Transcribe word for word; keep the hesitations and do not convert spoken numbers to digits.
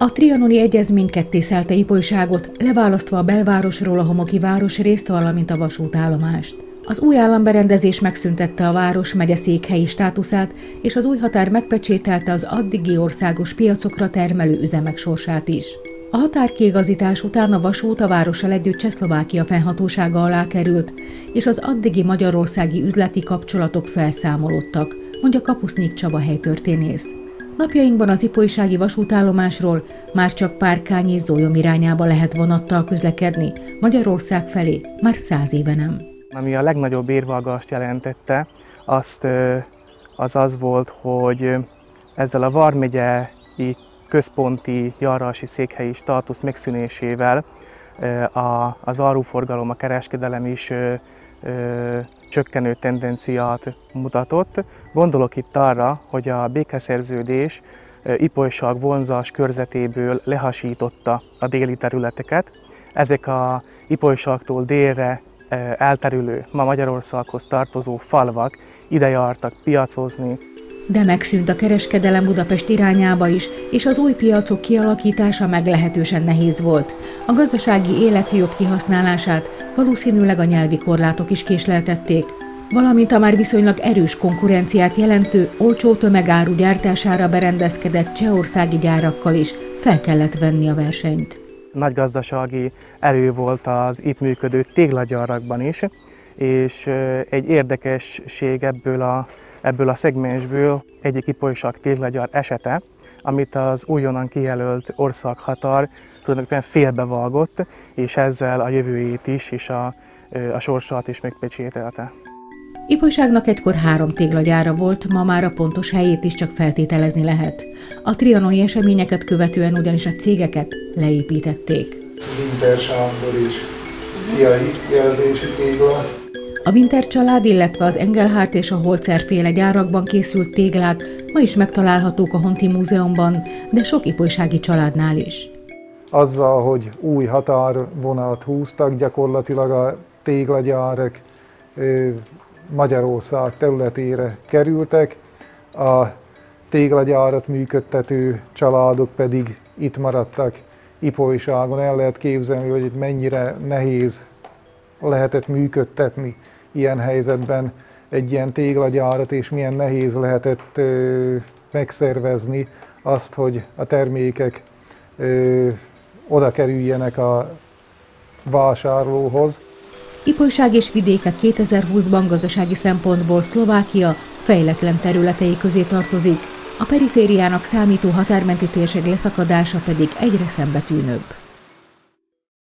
A trianoni egyezmény kettészelte Ipolyságot, leválasztva a belvárosról a homoki városrészt, valamint a vasútállomást. Az új államberendezés megszüntette a város megyeszékhelyi státuszát, és az új határ megpecsételte az addigi országos piacokra termelő üzemek sorsát is. A határkiigazítás után a vasút a várossal együtt Csehszlovákia fennhatósága alá került, és az addigi magyarországi üzleti kapcsolatok felszámolódtak, mondja Kapusznyik Csaba helytörténész. Napjainkban az ipolysági vasútállomásról már csak Párkány és Zólyom irányába lehet vonattal közlekedni, Magyarország felé már száz éve nem. Ami a legnagyobb érvagast jelentette, azt, az az volt, hogy ezzel a vármegyei központi járási székhelyi státusz megszűnésével az áruforgalom, a kereskedelem is csökkenő tendenciát mutatott. Gondolok itt arra, hogy a békeszerződés Ipolyság vonzás körzetéből lehasította a déli területeket. Ezek a Ipolyságtól délre elterülő, ma Magyarországhoz tartozó falvak ide jártak piacozni. De megszűnt a kereskedelem Budapest irányába is, és az új piacok kialakítása meglehetősen nehéz volt. A gazdasági élet jobb kihasználását valószínűleg a nyelvi korlátok is késleltették, valamint a már viszonylag erős konkurenciát jelentő olcsó tömegáru gyártására berendezkedett csehországi gyárakkal is fel kellett venni a versenyt. Nagy gazdasági erő volt az itt működő téglagyárakban is, és egy érdekesség ebből a, ebből a szegmensből egyik Ipolyság téglagyár esete, amit az újonnan kijelölt országhatár tulajdonképpen félbevágott, és ezzel a jövőjét is, és a, a sorsát is megpecsételte. Ipolyságnak egykor három téglagyára volt, ma már a pontos helyét is csak feltételezni lehet. A trianoni eseményeket követően ugyanis a cégeket leépítették. Winter Sándor és fiai jelzésű tégla. A Winter család, illetve az Engelhardt és a Holzer féle gyárakban készült téglák ma is megtalálhatók a Honti Múzeumban, de sok ipolysági családnál is. Azzal, hogy új határvonalat húztak, gyakorlatilag a téglagyárak Magyarország területére kerültek, a téglagyárat működtető családok pedig itt maradtak Ipolyságon. El lehet képzelni, hogy itt mennyire nehéz lehetett működtetni ilyen helyzetben egy ilyen téglagyárat, és milyen nehéz lehetett ö, megszervezni azt, hogy a termékek ö, oda kerüljenek a vásárlóhoz. Ipolyság és vidéke kétezer-húszban gazdasági szempontból Szlovákia fejletlen területei közé tartozik, a perifériának számító határmenti térség leszakadása pedig egyre szembetűnőbb.